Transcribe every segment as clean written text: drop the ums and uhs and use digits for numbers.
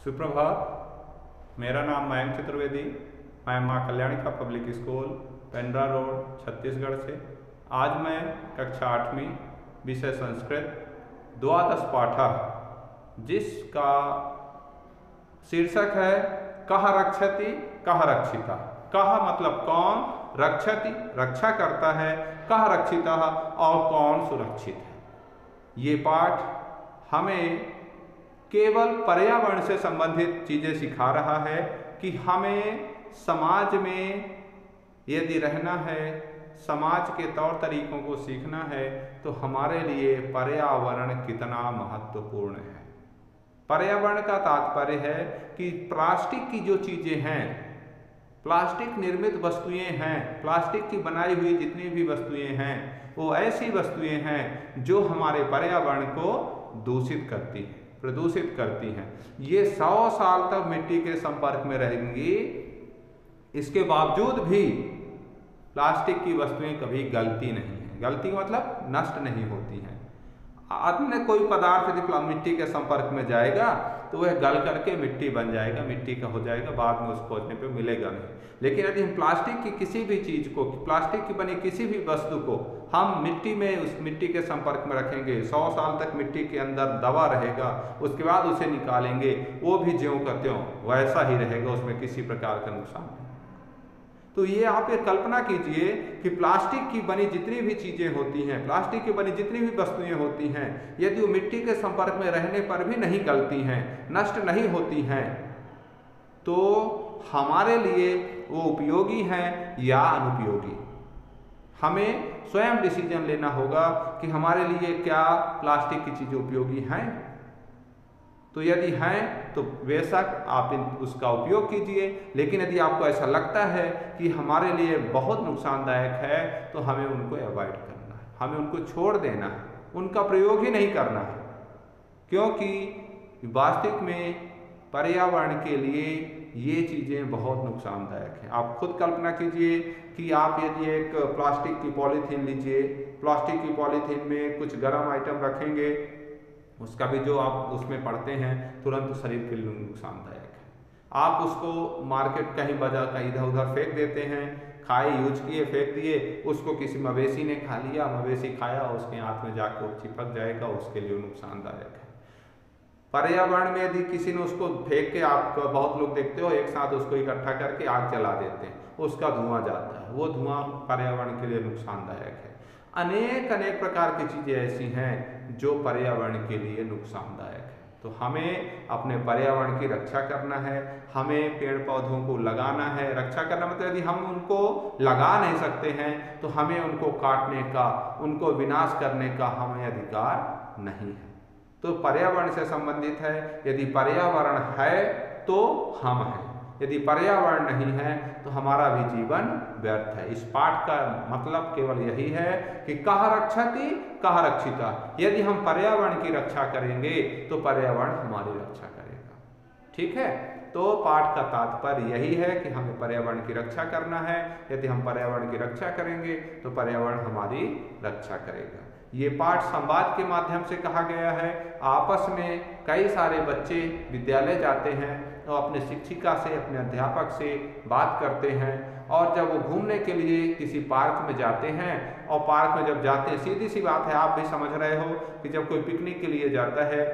सुप्रभात। मेरा नाम मयंक चतुर्वेदी। मैं माँ कल्याणी का public school Pendra road Chhattisgarh से। आज मैं कक्षा 8वीं विषय संस्कृत द्वादश पाठः जिसका शीर्षक है कः रक्षति कः रक्षिता। कः मतलब कौन, रक्षति रक्षा करता है, कः रक्षिता और कौन सुरक्षित है। ये पाठ हमें केवल पर्यावरण से संबंधित चीज़ें सिखा रहा है कि हमें समाज में यदि रहना है, समाज के तौर तरीकों को सीखना है तो हमारे लिए पर्यावरण कितना महत्वपूर्ण है। पर्यावरण का तात्पर्य है कि प्लास्टिक की जो चीज़ें हैं, प्लास्टिक निर्मित वस्तुएं हैं, प्लास्टिक की बनाई हुई जितनी भी वस्तुएं हैं वो ऐसी वस्तुएं हैं जो हमारे पर्यावरण को दूषित करती हैं, प्रदूषित करती हैं। ये 100 साल तक मिट्टी के संपर्क में रहेंगी, इसके बावजूद भी प्लास्टिक की वस्तुएं कभी गलती नहीं है। गलती मतलब नष्ट नहीं होती हैं। अन्य कोई पदार्थ यदि मिट्टी के संपर्क में जाएगा तो वह गल करके मिट्टी बन जाएगा, मिट्टी का हो जाएगा, बाद में उसको खोजने पे मिलेगा नहीं। लेकिन यदि हम प्लास्टिक की किसी भी चीज़ को, प्लास्टिक की बनी किसी भी वस्तु को हम मिट्टी में, उस मिट्टी के संपर्क में रखेंगे, 100 साल तक मिट्टी के अंदर दबा रहेगा, उसके बाद उसे निकालेंगे, वो भी ज्यों का त्यों वैसा ही रहेगा, उसमें किसी प्रकार का नुकसान नहीं। तो ये आप एक कल्पना कीजिए कि प्लास्टिक की बनी जितनी भी चीज़ें होती हैं, प्लास्टिक की बनी जितनी भी वस्तुएं होती हैं, यदि वो मिट्टी के संपर्क में रहने पर भी नहीं गलती हैं, नष्ट नहीं होती हैं, तो हमारे लिए वो उपयोगी हैं या अनुपयोगी। हमें स्वयं डिसीजन लेना होगा कि हमारे लिए क्या प्लास्टिक की चीज़ें उपयोगी हैं। तो यदि हैं तो बेशक आप उसका उपयोग कीजिए, लेकिन यदि आपको ऐसा लगता है कि हमारे लिए बहुत नुकसानदायक है तो हमें उनको अवॉइड करना है, हमें उनको छोड़ देना है, उनका प्रयोग ही नहीं करना है। क्योंकि वास्तविक में पर्यावरण के लिए ये चीज़ें बहुत नुकसानदायक हैं। आप खुद कल्पना कीजिए कि आप यदि एक प्लास्टिक की पॉलीथीन लीजिए, प्लास्टिक की पॉलीथीन में कुछ गर्म आइटम रखेंगे, उसका भी जो आप उसमें पढ़ते हैं तुरंत शरीर के लिए नुकसानदायक है। आप उसको मार्केट कहीं बाजार कहीं इधर उधर फेंक देते हैं, खाए, यूज किए, फेंक दिए, उसको किसी मवेशी ने खा लिया, मवेशी खाया, उसके हाथ में जाकर चिपक जाएगा, उसके लिए नुकसानदायक है। पर्यावरण में यदि किसी ने उसको फेंक के, आप बहुत लोग देखते हो एक साथ उसको इकट्ठा करके आग जला देते हैं, उसका धुआं जाता है, वो धुआं पर्यावरण के लिए नुकसानदायक है। अनेक अनेक प्रकार की चीज़ें ऐसी हैं जो पर्यावरण के लिए नुकसानदायक है। तो हमें अपने पर्यावरण की रक्षा करना है, हमें पेड़ पौधों को लगाना है। रक्षा करना मतलब यदि हम उनको लगा नहीं सकते हैं तो हमें उनको काटने का, उनको विनाश करने का हमें अधिकार नहीं है। तो पर्यावरण से संबंधित है, यदि पर्यावरण है तो हम हैं, यदि पर्यावरण नहीं है तो हमारा भी जीवन व्यर्थ है। इस पाठ का मतलब केवल यही है कि कः रक्षति कः रक्षिता। यदि हम पर्यावरण की रक्षा करेंगे तो पर्यावरण हमारी रक्षा करेगा। ठीक है, तो पाठ का तात्पर्य यही है कि हमें पर्यावरण की रक्षा करना है। यदि हम पर्यावरण की रक्षा करेंगे तो पर्यावरण हमारी रक्षा करेगा। ये पाठ संवाद के माध्यम से कहा गया है। आपस में कई सारे बच्चे विद्यालय जाते हैं तो अपने शिक्षिका से, अपने अध्यापक से बात करते हैं, और जब वो घूमने के लिए किसी पार्क में जाते हैं, और पार्क में जब जाते हैं, सीधी सी बात है, आप भी समझ रहे हो कि जब कोई पिकनिक के लिए जाता है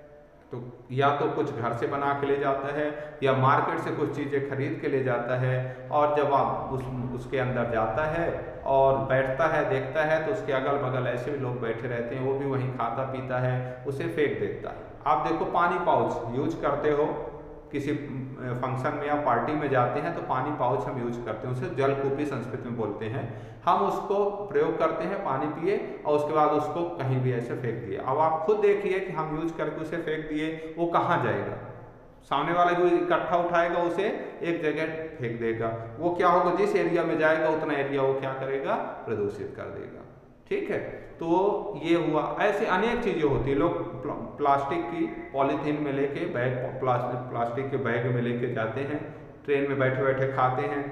तो या तो कुछ घर से बना के ले जाता है या मार्केट से कुछ चीज़ें खरीद के ले जाता है, और जब आप उसके अंदर जाता है और बैठता है, देखता है तो उसके अगल बगल ऐसे भी लोग बैठे रहते हैं, वो भी वहीं खाता पीता है, उसे फेंक देता है। आप देखो, पानी पाउच यूज करते हो, किसी फंक्शन में या पार्टी में जाते हैं तो पानी पाउच हम यूज करते हैं, उसे जलकूपी संस्कृत में बोलते हैं। हम उसको प्रयोग करते हैं, पानी पिए और उसके बाद उसको कहीं भी ऐसे फेंक दिए। अब आप खुद देखिए कि हम यूज करके उसे फेंक दिए, वो कहाँ जाएगा? सामने वाला जो इकट्ठा उठाएगा उसे एक जगह फेंक देगा। वो क्या होगा, जिस एरिया में जाएगा उतना एरिया वो क्या करेगा, प्रदूषित कर देगा। ठीक है, तो ये हुआ। ऐसे अनेक चीज़ें होती है। लोग प्लास्टिक की पॉलीथीन में लेके बैग, प्लास्टिक के बैग में लेके जाते हैं, ट्रेन में बैठे बैठे खाते हैं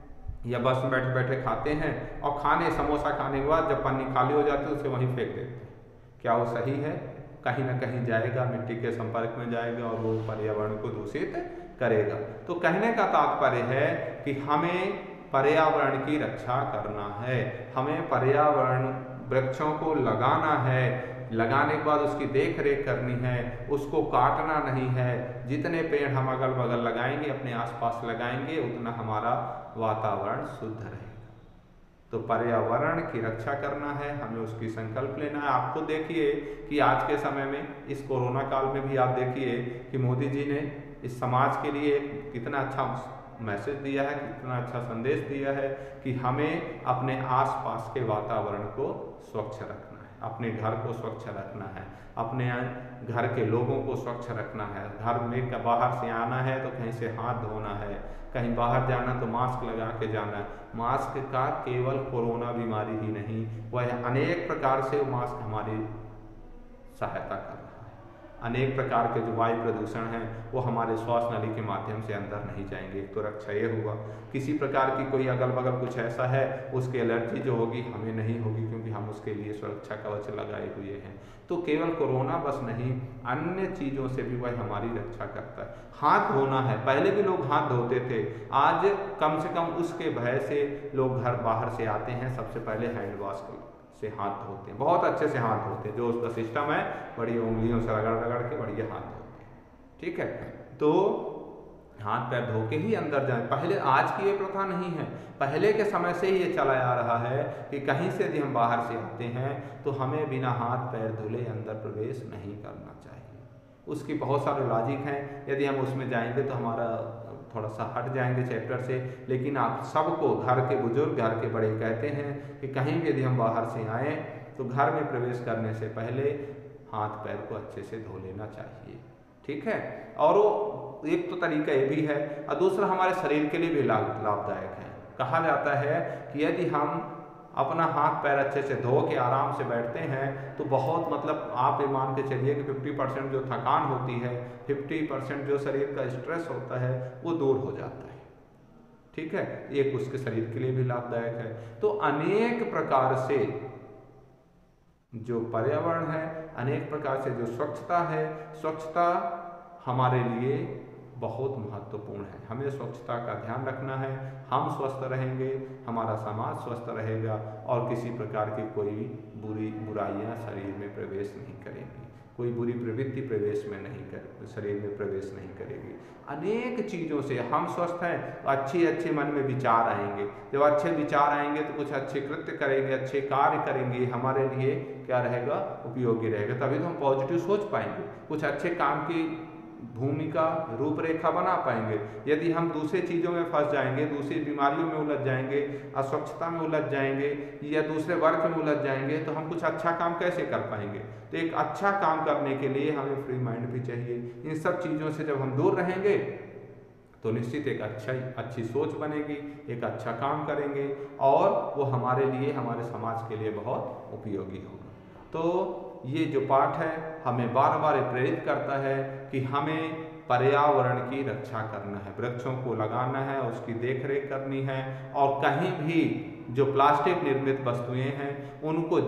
या बस में बैठे बैठे खाते हैं, और समोसा खाने के बाद जब पन्नी खाली हो जाती है उसे वहीं फेंक देते हैं। क्या वो सही है? कहीं ना कहीं जाएगा, मिट्टी के संपर्क में जाएगा और वो पर्यावरण को दूषित करेगा। तो कहने का तात्पर्य है कि हमें पर्यावरण की रक्षा करना है, हमें पर्यावरण वृक्षों को लगाना है, लगाने के बाद उसकी देख रेख करनी है, उसको काटना नहीं है। जितने पेड़ हम अगल बगल लगाएंगे, अपने आसपास लगाएंगे, उतना हमारा वातावरण शुद्ध रहेगा। तो पर्यावरण की रक्षा करना है, हमें उसकी संकल्प लेना है। आप खुद देखिए कि आज के समय में इस कोरोना काल में भी आप देखिए कि मोदी जी ने इस समाज के लिए कितना अच्छा मैसेज दिया है, कितना अच्छा संदेश दिया है कि हमें अपने आसपास के वातावरण को स्वच्छ रखना है, अपने घर को स्वच्छ रखना है, अपने घर के लोगों को स्वच्छ रखना है। घर में बाहर से आना है तो कहीं से हाथ धोना है, कहीं बाहर जाना तो मास्क लगा के जाना है। मास्क का केवल कोरोना बीमारी ही नहीं, वह अनेक प्रकार से मास्क हमारी सहायता कर रहा है। अनेक प्रकार के जो वायु प्रदूषण हैं वो हमारे श्वास नली के माध्यम से अंदर नहीं जाएंगे। एक तो रक्षा ये हुआ, किसी प्रकार की कोई अगल बगल कुछ ऐसा है उसकी एलर्जी जो होगी हमें नहीं होगी, क्योंकि हम उसके लिए सुरक्षा कवच लगाए हुए हैं। तो केवल कोरोना बस नहीं, अन्य चीज़ों से भी वह हमारी रक्षा करता है। हाथ धोना है, पहले भी लोग हाथ धोते थे, आज कम से कम उसके भय से लोग घर बाहर से आते हैं सबसे पहले हैंड वॉश से हाथ धोते हैं, बहुत अच्छे से हाथ धोते हैं। जो उसका सिस्टम है बड़ी उंगलियों से रगड़ रगड़ के बढ़िया हाथ धोते हैं, ठीक है। तो हाथ पैर धो के ही अंदर जाएं। पहले, आज की ये प्रथा नहीं है, पहले के समय से ही ये चला आ रहा है कि कहीं से यदि हम बाहर से आते हैं तो हमें बिना हाथ पैर धुले अंदर प्रवेश नहीं करना चाहिए। उसकी बहुत सारे लॉजिक हैं, यदि हम उसमें जाएंगे तो हमारा थोड़ा सा हट जाएंगे चैप्टर से। लेकिन आप सबको, घर के बुजुर्ग, घर के बड़े कहते हैं कि कहीं भी यदि हम बाहर से आएँ तो घर में प्रवेश करने से पहले हाथ पैर को अच्छे से धो लेना चाहिए, ठीक है। और वो एक तो तरीका ये भी है, और दूसरा हमारे शरीर के लिए भी लाभदायक है। कहा जाता है कि यदि हम अपना हाथ पैर अच्छे से धो के आराम से बैठते हैं तो बहुत, मतलब आप ये मान के चलिए कि 50% जो थकान होती है, 50% जो शरीर का स्ट्रेस होता है वो दूर हो जाता है, ठीक है। एक उसके शरीर के लिए भी लाभदायक है। तो अनेक प्रकार से जो पर्यावरण है, अनेक प्रकार से जो स्वच्छता है, स्वच्छता हमारे लिए बहुत महत्वपूर्ण है। हमें स्वच्छता का ध्यान रखना है, हम स्वस्थ रहेंगे, हमारा समाज स्वस्थ रहेगा और किसी प्रकार की कोई बुराइयां शरीर में प्रवेश नहीं करेंगी, कोई बुरी प्रवृत्ति प्रवेश में नहीं कर शरीर में प्रवेश नहीं करेगी। अनेक चीज़ों से हम स्वस्थ हैं तो अच्छे मन में विचार आएंगे, जब अच्छे विचार आएंगे तो कुछ अच्छे कृत्य करेंगे, अच्छे कार्य करेंगे, हमारे लिए क्या रहेगा, उपयोगी रहेगा। तभी तो हम पॉजिटिव सोच पाएंगे, कुछ अच्छे काम की भूमिका रूपरेखा बना पाएंगे। यदि हम दूसरी चीज़ों में फंस जाएंगे, दूसरी बीमारियों में उलझ जाएंगे, अस्वच्छता में उलझ जाएंगे या दूसरे वर्ग में उलझ जाएंगे तो हम कुछ अच्छा काम कैसे कर पाएंगे। तो एक अच्छा काम करने के लिए हमें फ्री माइंड भी चाहिए। इन सब चीज़ों से जब हम दूर रहेंगे तो निश्चित एक अच्छी सोच बनेगी, एक अच्छा काम करेंगे और वो हमारे लिए, हमारे समाज के लिए बहुत उपयोगी होगा। तो ये जो पाठ है हमें बार बार प्रेरित करता है कि हमें पर्यावरण की रक्षा करना है, वृक्षों को लगाना है, उसकी देखरेख करनी है और कहीं भी जो प्लास्टिक निर्मित वस्तुएं हैं उनको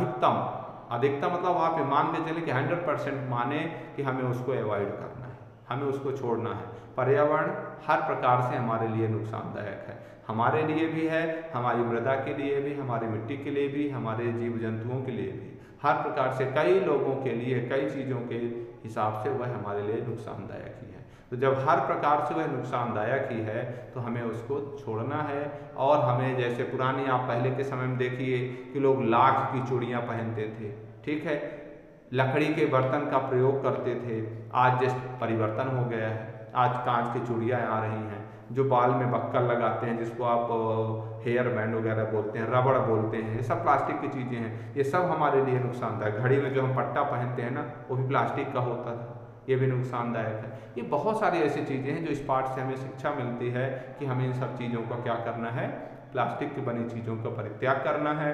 अधिकतम मतलब आप मान के चलें कि 100% माने कि हमें उसको अवॉइड करना है, हमें उसको छोड़ना है। पर्यावरण हर प्रकार से हमारे लिए नुकसानदायक है, हमारे लिए भी है, हमारी मृदा के लिए भी, हमारी मिट्टी के लिए भी, हमारे जीव जंतुओं के लिए भी, हर प्रकार से कई लोगों के लिए, कई चीज़ों के हिसाब से वह हमारे लिए नुकसानदायक ही है। तो जब हर प्रकार से वह नुकसानदायक ही है तो हमें उसको छोड़ना है। और हमें, जैसे पुरानी आप पहले के समय में देखिए कि लोग लाख की चूड़ियाँ पहनते थे, ठीक है, लकड़ी के बर्तन का प्रयोग करते थे। आज जस्ट परिवर्तन हो गया है, आज कांच की चूड़ियाँ आ रही हैं, जो बाल में बक्कल लगाते हैं, जिसको आप हेयर बैंड वगैरह बोलते हैं, रबड़ बोलते हैं, ये सब प्लास्टिक की चीज़ें हैं। ये सब हमारे लिए नुकसानदायक। घड़ी में जो हम पट्टा पहनते हैं ना, वो भी प्लास्टिक का होता था, ये भी नुकसानदायक है। ये बहुत सारी ऐसी चीज़ें हैं जो इस पाठ से हमें शिक्षा मिलती है कि हमें इन सब चीज़ों का क्या करना है, प्लास्टिक की बनी चीज़ों का परित्याग करना है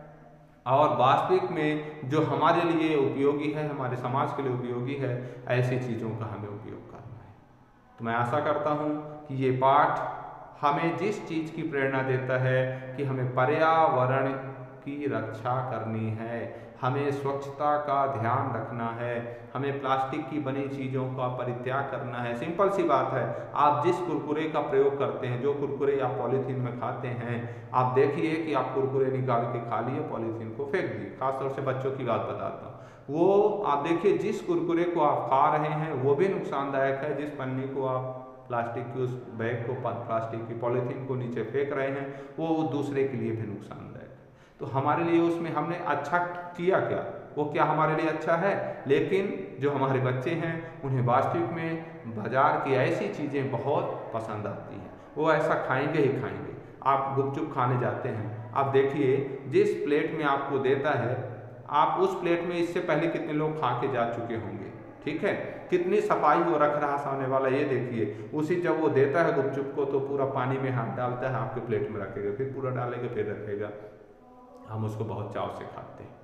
और वास्तविक में जो हमारे लिए उपयोगी है, हमारे समाज के लिए उपयोगी है, ऐसी चीज़ों का हमें उपयोग करना है। तो मैं आशा करता हूँ कि ये पाठ हमें जिस चीज़ की प्रेरणा देता है कि हमें पर्यावरण की रक्षा करनी है, हमें स्वच्छता का ध्यान रखना है, हमें प्लास्टिक की बनी चीज़ों का परित्याग करना है। सिंपल सी बात है, आप जिस कुरकुरे का प्रयोग करते हैं, जो कुरकुरे आप पॉलीथीन में खाते हैं, आप देखिए कि आप कुरकुरे निकाल के खा लिए, पॉलीथीन को फेंक दिए। खासतौर से बच्चों की बात बताता हूँ, वो आप देखिए जिस कुरकुरे को आप खा रहे हैं वो भी नुकसानदायक है, जिस पन्नी को आप प्लास्टिक की उस बैग को प्लास्टिक की पॉलीथीन को नीचे फेंक रहे हैं वो दूसरे के लिए भी नुकसानदायक है। तो हमारे लिए उसमें हमने अच्छा किया क्या, वो क्या हमारे लिए अच्छा है, लेकिन जो हमारे बच्चे हैं उन्हें वास्तविक में बाजार की ऐसी चीज़ें बहुत पसंद आती हैं, वो ऐसा खाएंगे ही खाएंगे। आप गुपचुप खाने जाते हैं, आप देखिए जिस प्लेट में आपको देता है, आप उस प्लेट में इससे पहले कितने लोग खा के जा चुके होंगे, ठीक है, कितनी सफाई वो रख रहा सामने वाला, ये देखिए। उसी जब वो देता है गुपचुप को तो पूरा पानी में हाथ डालता है, आपके प्लेट में रखेगा, फिर पूरा डालेगा, फिर रखेगा। हम उसको बहुत चाव से खाते हैं,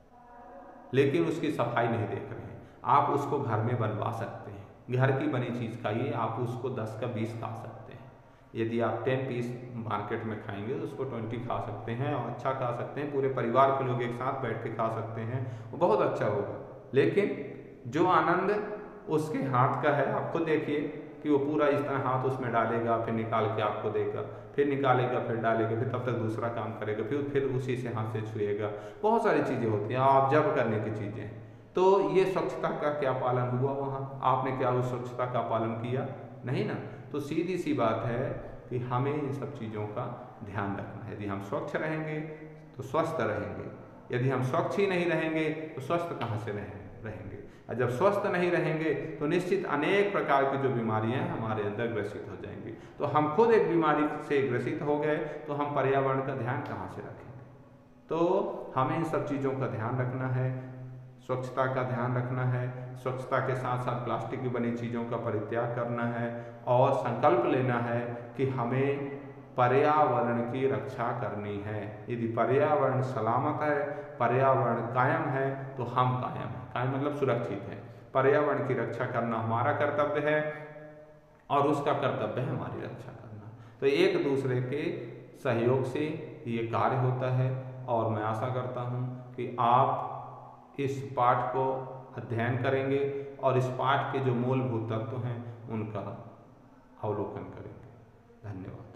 लेकिन उसकी सफाई नहीं देख रहे हैं। आप उसको घर में बनवा सकते हैं, घर की बनी चीज़ खाइए, आप उसको 10 का 20 खा सकते हैं। यदि आप 10 पीस मार्केट में खाएंगे तो उसको 20 खा सकते हैं, और अच्छा खा सकते हैं, पूरे परिवार के लोग एक साथ बैठ के खा सकते हैं, वो बहुत अच्छा होगा। लेकिन जो आनंद उसके हाथ का है, आप खुद देखिए कि वो पूरा इस तरह हाथ उसमें डालेगा, फिर निकाल के आपको देगा, फिर निकालेगा, फिर डालेगा, फिर तब तक दूसरा काम करेगा, फिर उसी से हाथ से छुएगा। बहुत सारी चीज़ें होती हैं, ऑब्जर्व करने की चीज़ें हैं। तो ये स्वच्छता का क्या पालन हुआ वहाँ, आपने क्या उस स्वच्छता का पालन किया? नहीं ना। तो सीधी सी बात है कि हमें इन सब चीज़ों का ध्यान रखना है। यदि हम स्वच्छ रहेंगे तो स्वस्थ रहेंगे, यदि हम स्वच्छ ही नहीं रहेंगे तो स्वस्थ कहाँ से रहेंगे। और जब स्वस्थ नहीं रहेंगे तो निश्चित अनेक प्रकार की जो बीमारियां हमारे अंदर ग्रसित हो जाएंगी। तो हम खुद एक बीमारी से ग्रसित हो गए तो हम पर्यावरण का ध्यान कहाँ से रखेंगे। तो हमें इन सब चीज़ों का ध्यान रखना है, स्वच्छता का ध्यान रखना है, स्वच्छता के साथ साथ प्लास्टिक की बनी चीज़ों का परित्याग करना है, और संकल्प लेना है कि हमें पर्यावरण की रक्षा करनी है। यदि पर्यावरण सलामत है, पर्यावरण कायम है, तो हम कायम हैं। कायम मतलब सुरक्षित है। पर्यावरण की रक्षा करना हमारा कर्तव्य है और उसका कर्तव्य है हमारी रक्षा करना। तो एक दूसरे के सहयोग से ये कार्य होता है, और मैं आशा करता हूँ कि आप इस पाठ को अध्ययन करेंगे और इस पाठ के जो मूलभूत तत्व हैं उनका अवलोकन करेंगे। धन्यवाद।